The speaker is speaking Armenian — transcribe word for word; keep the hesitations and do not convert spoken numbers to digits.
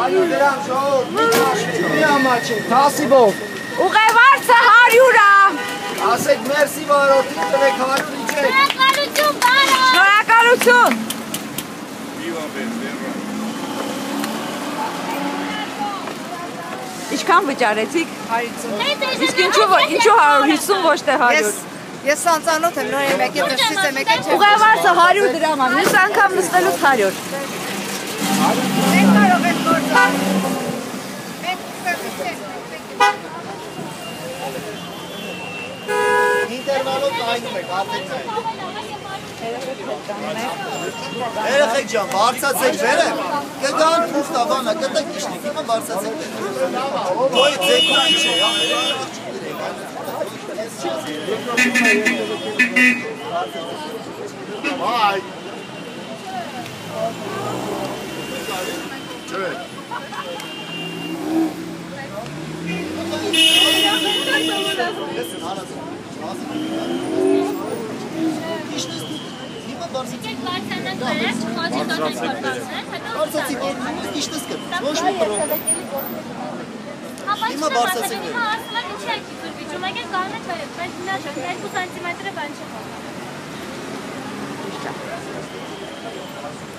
հարյուր դրամ ժողովուրդ, մի քաշեք, մի ամաչեք, թասիվով։ Ուղևորցը հարյուր է։ Ասեք մերսի վարորդին տվեք հարյուր իջեք։ Շնորհակալություն, բարոյ։ Շնորհակալություն։ Ինչքան վճարեցիք։ հարյուր։ Իսկ ինչու ինչու հարյուր հիսուն ոչ թե հարյուր։ Ես անծանոթ եմ, նոր եմ եկել, դրսից եմ եկել չեմ։ Ուղևորցը հարյուր դրամ է, մյուս անգամ նստելուց հարյուր։ Մենք կարող ենք գործել։ Ինտերվալով կայնում եք, արդեն կային։ Երեխեք ջան, բարձացեք վերեմ, կգան թուստավանը, կտեք իշնիկ, հիմա բարձացեք վերեմ։ Ոյ ձեքոյի չէ, Vay. Evet. Հիմա բարձրացեք վերև։ Հիմա ասում եք ինչի եք իքուր վիճում եք կանեք վերև, բայց նաշակ երկու սանտիմետրը բան չեմ։